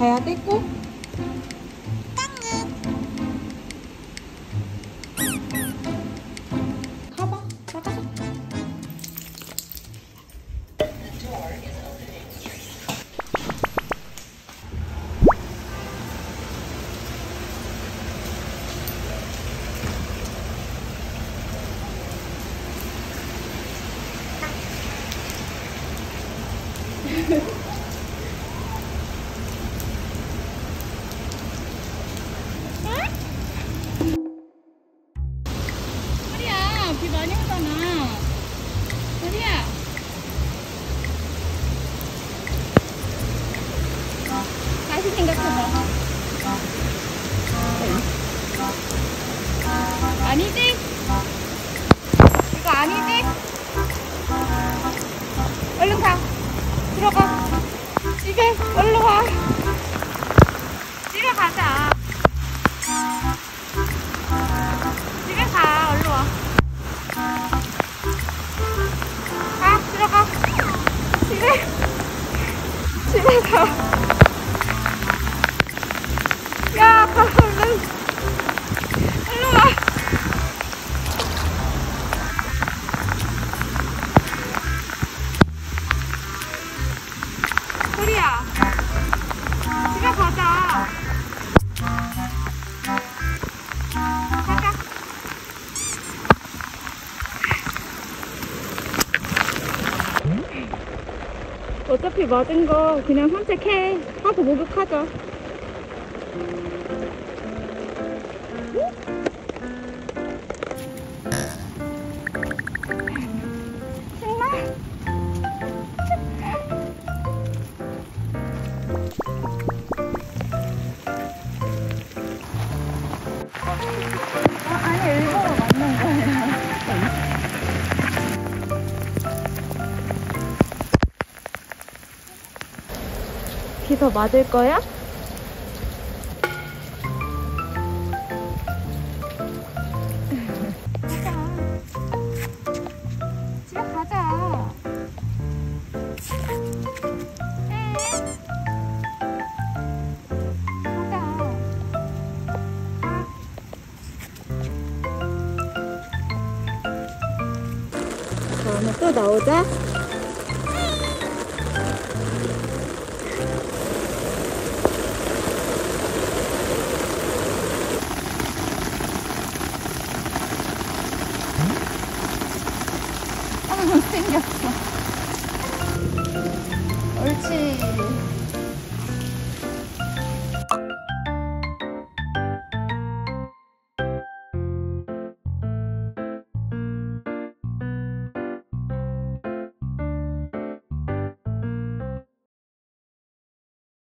가야 돼 꼭? 가봐. 나가자. 소리야, 비 많이 오잖아. 소리야. 다시 생각해봐. 아니지? 이거 아니지? 얼른 가. 들어가. 집에 얼른 와. 집에 가자. 집에 가. 얼른 와. 가. 들어가. 집에 가. 야, 가. 얼른. 얼른 와. 소리야. 집에 가자. 가자. 어차피 맞은 거 그냥 산책해. 하고 목욕하자. 정말? 아니, 일부러 맞는 거야. 비 더 맞을 거야? 집에 가자. 다음에 또 나오자. 생겼어. 옳지.